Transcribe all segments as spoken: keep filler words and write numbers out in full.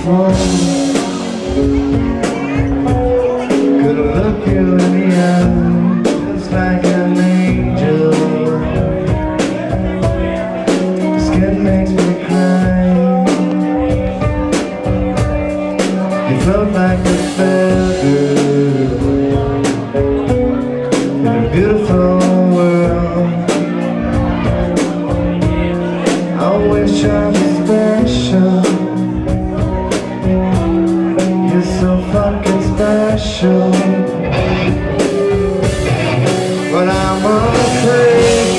phone. Could look you in the eye just like an angel. Skin makes me cry. You float like a feather in a beautiful world. I wish I was special. You're so fucking special. But I'm afraid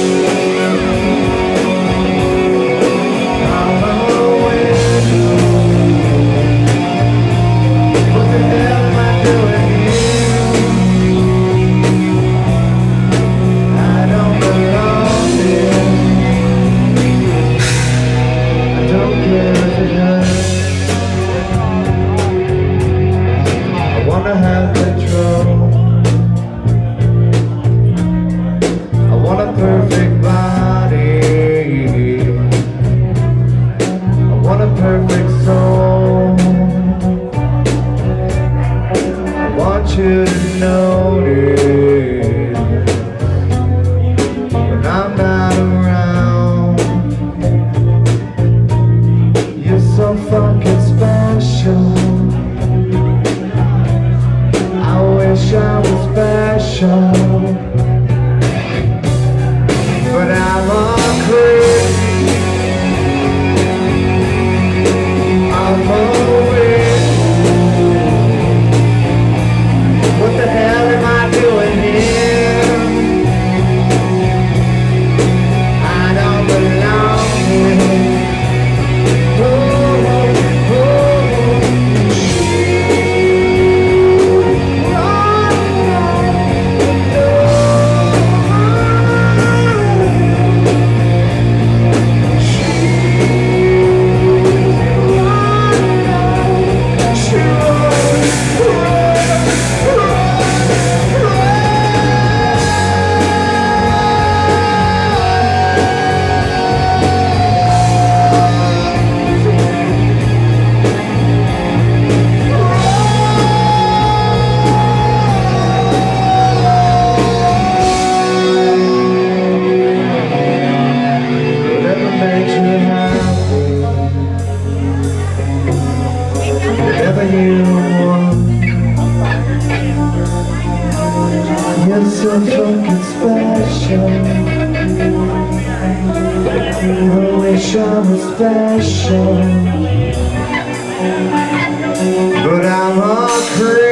I'm always. What the hell am I doing here? I don't belong here. I don't care if it hurts. I wanna have control. I want a perfect body. I want a perfect soul. I want you to notice when I'm not around. You're so fucking special. I wish I was special. But I'm a creep. I'm a weird. What the hell am I doing here? I don't belong here. Oh, oh, whatever you want. You're so fucking special. I wish I was special. But I'm a creep.